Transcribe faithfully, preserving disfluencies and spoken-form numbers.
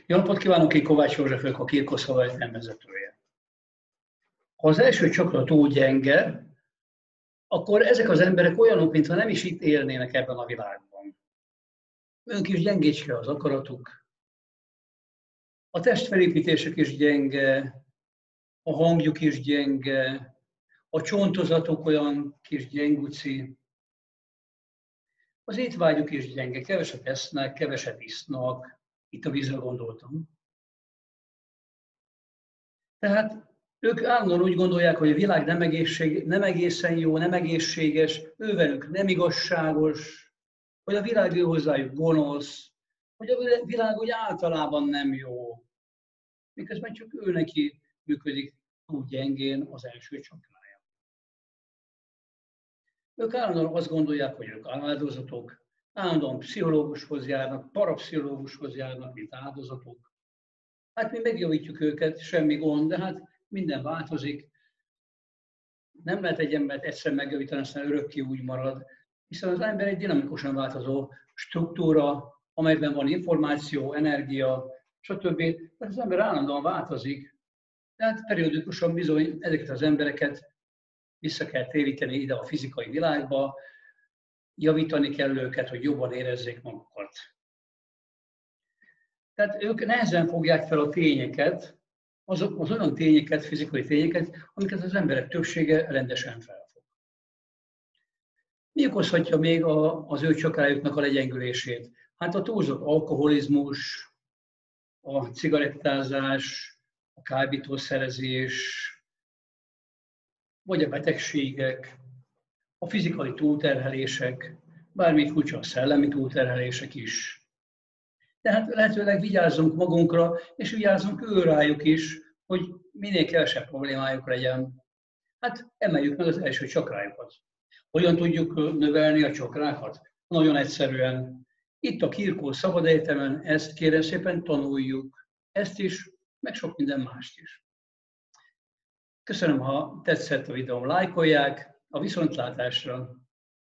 Jó napot kívánok, én Kovács József vagyok, a Kirkosz Havajtán vezetője. Ha az első csakra túl gyenge, akkor ezek az emberek olyanok, mintha nem is itt élnének ebben a világban. Önk is gyengécske az akaratuk, a testfelépítésük is gyenge, a hangjuk is gyenge, a csontozatuk olyan kis gyenguci, az étvágyuk is gyenge, keveset esznek, keveset isznak, itt a vízre gondoltam. Tehát ők állandóan úgy gondolják, hogy a világ nem, egészség, nem egészen jó, nem egészséges, ővelük nem igazságos, hogy a világ ő hozzájuk gonosz, hogy a világ úgy általában nem jó. Miközben csak ő neki működik túl gyengén az első csakrája. Ők állandóan azt gondolják, hogy ők áldozatok, állandóan pszichológushoz járnak, parapszichológushoz járnak, mint áldozatok. Hát mi megjavítjuk őket, semmi gond, de hát minden változik. Nem lehet egy embert egyszer megjavítani, aztán örökké úgy marad, hiszen az ember egy dinamikusan változó struktúra, amelyben van információ, energia, stb. Az ember állandóan változik, tehát periódikusan bizony ezeket az embereket vissza kell téríteni ide a fizikai világba, javítani kell őket, hogy jobban érezzék magukat. Tehát ők nehezen fogják fel a tényeket, azok az olyan tényeket, fizikai tényeket, amiket az emberek többsége rendesen felfog. Mi okozhatja még a, az ő csakrájuknak a legyengülését? Hát a túlzott alkoholizmus, a cigarettázás, a kábítószerezés, vagy a betegségek, a fizikai túlterhelések, bármi furcsa a szellemi túlterhelések is. Tehát lehetőleg vigyázzunk magunkra, és vigyázzunk ő rájuk is, hogy minél kevesebb problémájuk legyen. Hát emeljük meg az első csakrájukat. Hogyan tudjuk növelni a csakrákat? Nagyon egyszerűen. Itt a Kirkó Szabad Egyetemen ezt kérem szépen tanuljuk. Ezt is, meg sok minden mást is. Köszönöm, ha tetszett a videóm, lájkolják, a viszontlátásra!